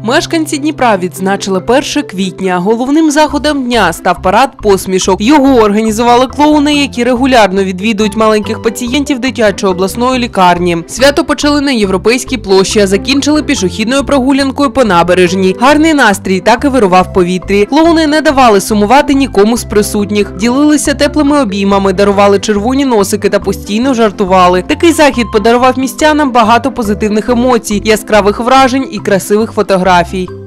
Мешканці Дніпра відзначили 1 квітня. Головним заходом дня став парад посмішок. Його організували клоуни, які регулярно відвідують маленьких пацієнтів дитячої обласної лікарні. Свято почали на Європейській площі, а закінчили пішохідною прогулянкою по набережній. Гарний настрій так і вирував в повітрі. Клоуни не давали сумувати нікому з присутніх. Ділилися теплими обіймами, дарували червоні носики та постійно жартували. Такий захід подарував містянам багато позитивних емоцій, яскравих вражень і красивих фотографій.